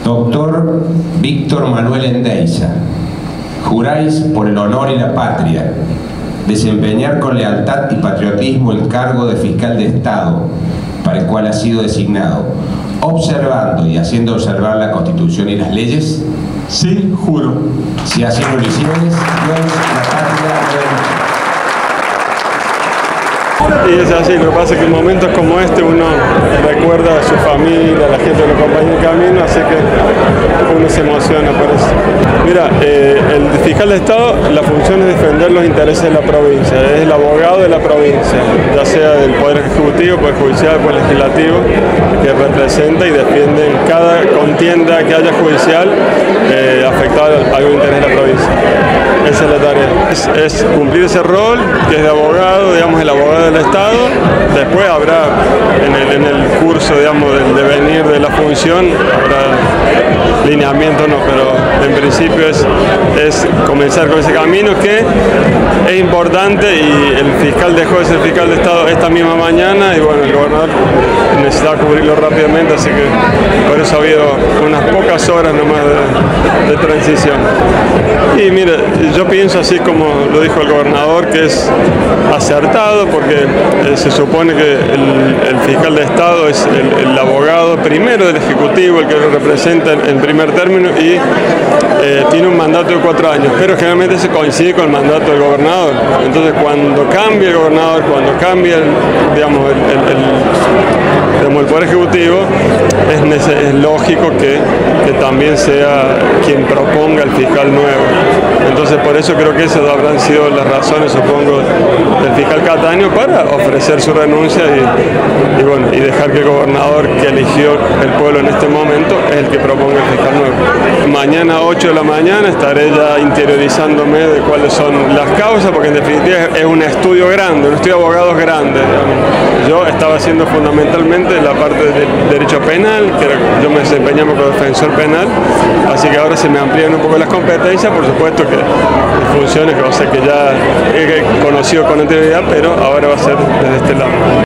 Doctor Víctor Manuel Endeiza, juráis por el honor y la patria desempeñar con lealtad y patriotismo el cargo de fiscal de Estado para el cual ha sido designado, observando y haciendo observar la Constitución y las leyes. Sí, juro. Si así no lo hicieres, Dios, la patria, Y es así, lo que pasa es que en momentos como este uno recuerda a su familia, a la gente que lo acompaña en el camino, así que uno se emociona por eso. Mira, el fiscal de Estado, la función es defender los intereses de la provincia, es el abogado de la provincia, ya sea del Poder Ejecutivo, Poder Judicial, Poder Legislativo, que representa y defiende en cada contienda que haya judicial afectada a algún interés de la provincia. Esa es la tarea, es cumplir ese rol que es de abogado, digamos el abogado del Estado. Después habrá en el curso, digamos, del devenir de la función, habrá lineamiento, no, pero en principio es comenzar con ese camino que es importante, y el fiscal dejó de ser fiscal de Estado esta misma mañana y bueno, el gobernador necesitaba cubrirlo rápidamente, así que por eso ha habido unas pocas horas nomás de transición. Y mire, yo pienso así como lo dijo el gobernador, que es acertado porque se supone que el fiscal de Estado es el abogado primero del Ejecutivo, el que lo representa en primer término, y tiene un mandato de 4 años, pero generalmente se coincide con el mandato del gobernador. Entonces cuando cambia el gobernador, cuando cambia el Poder Ejecutivo, es lógico que también sea quien proponga el fiscal nuevo. Entonces por eso creo que esas habrán sido las razones, supongo, del fiscal Cataño para ofrecer su renuncia y dejar que el gobernador que eligió el pueblo en este momento es el que proponga el fiscal nuevo. Mañana a 8 de la mañana estaré ya interiorizándome de cuáles son las causas, porque en definitiva es un estudio grande, un estudio de abogados grande, digamos. Yo estaba haciendo fundamentalmente la parte de derecho penal, que yo me desempeñaba como defensor penal, así que ahora se me amplían un poco las competencias, por supuesto que funciones que ya he conocido con anterioridad, pero ahora va a ser desde este lado.